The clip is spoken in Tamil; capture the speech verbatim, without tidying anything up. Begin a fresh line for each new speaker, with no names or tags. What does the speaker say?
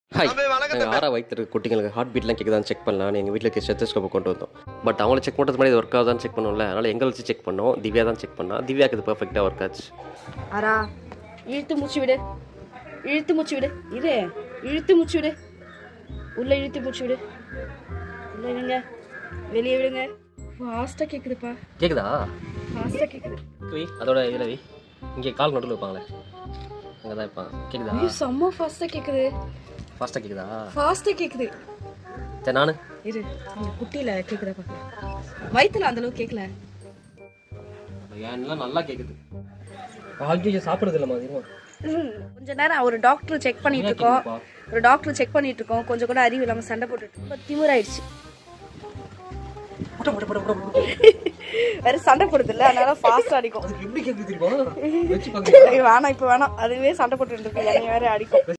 ஹாய், நாங்கள் ஆறா வயிற்றுக்கு குட்டிங்களுக்கு ஹார்ட் பீட்லாம் கேட்குதான்னு செக் பண்ணலாம். எங்கள் வீட்டில் ஸ்டெத்தோஸ்கோப்பை கொண்டு வந்தோம். பட் அவங்கள செக் பண்ணுறது மாதிரி ஒர்க் ஆகுதான்னு செக் பண்ணோம்ல, அதனால் எங்களை வச்சு செக் பண்ணோம். திவ்யா தான் செக் பண்ணா. திவ்யாவுக்கு இது பர்ஃபெக்டாக ஒர்க் ஆச்சு.
ஆரா, இழுத்து மூச்சு விடு, இழுத்து மூச்சு விடு, இரு, இழுத்து மூச்சு விடு, உள்ள இழுத்து மூச்சு விடு, உள்ள விடுங்க, வெளியே விடுங்க. ஃபாஸ்ட்டாக கேட்குதுப்பா.
கேட்குதா?
ஃபாஸ்ட்டாக கேட்குது.
வி அதோட இதில் வி இங்கே கால் நடுவில் வைப்பாங்களே, அங்கே தான் வைப்பாங்க. கேட்குதா?
ஐயோ, செம்ம ஃபாஸ்ட்டாக கேட்குது.
ஃபாஸ்ட்டாக கேட்குதா?
ஃபாஸ்ட்டாக கேட்குது.
சரி, நான்
இரு, அந்த குட்டியில் கேட்குதா பார்க்கலாம். வயிற்றுல அந்தளவுக்கு கேட்கல.
ஏன்லாம் நல்லா கேட்குது. ஆகிய சாப்பிட்றது இல்லை மாதிரி.
கொஞ்ச நேரம் ஒரு டாக்டர் செக் பண்ணிட்டு இருக்கோம். ஒரு டாக்டர் செக் பண்ணிட்டு இருக்கோம். கொஞ்சம் கூட அறிவு இல்லாமல் சண்டை போட்டுட்டு ரொம்ப திமிராயிடுச்சு. வேற சண்டை போடுறது இல்லை, அதனால ஃபாஸ்ட் அடிக்கும். வேணாம், இப்போ வேணாம், அதுவே சண்டை போட்டு இருக்கு, வேற அடிக்கும்.